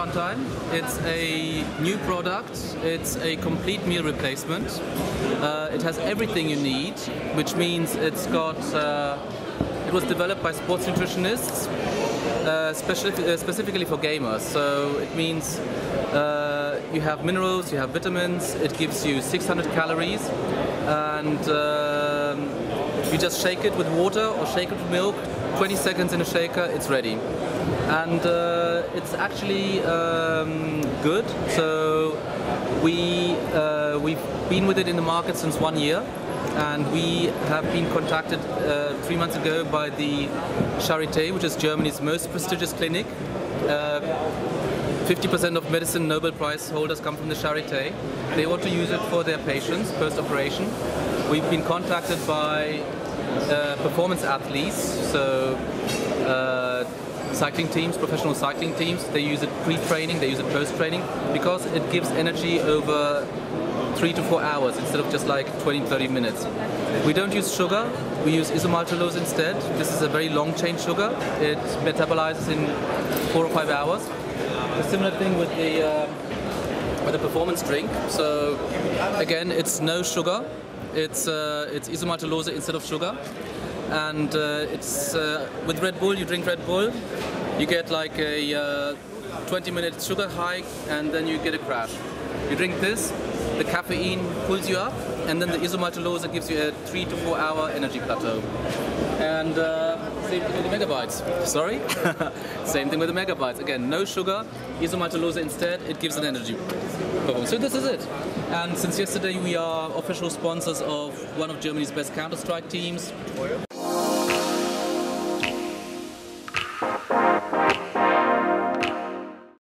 Funtime. It's a new product. It's a complete meal replacement. It has everything you need, which means it's got. It was developed by sports nutritionists, specifically for gamers. So it means you have minerals, you have vitamins. It gives you 600 calories, and you just shake it with water or shake it with milk. 20 seconds in a shaker, it's ready. And it's actually good. So we've been with it in the market since 1 year, and we have been contacted 3 months ago by the Charité, which is Germany's most prestigious clinic. 50% of medicine Nobel Prize holders come from the Charité. They want to use it for their patients post-operation. We've been contacted by performance athletes, so cycling teams, professional cycling teams. They use it pre-training, they use it post-training, because it gives energy over 3 to 4 hours instead of just like 20-30 minutes. We don't use sugar, we use isomaltulose instead. This is a very long-chain sugar. It metabolizes in 4 or 5 hours. A similar thing with the performance drink. So again, it's no sugar. It's isomaltulose instead of sugar, and it's with Red Bull. You drink Red Bull, you get like a 20-minute sugar hike, and then you get a crash. You drink this, the caffeine pulls you up, and then the isomaltulose gives you a 3 to 4 hour energy plateau. And same thing with the Megabytes. Sorry? Same thing with the Megabytes. Again, no sugar, isomaltulose instead, it gives an energy performance. So this is it. And since yesterday we are official sponsors of one of Germany's best Counter-Strike teams.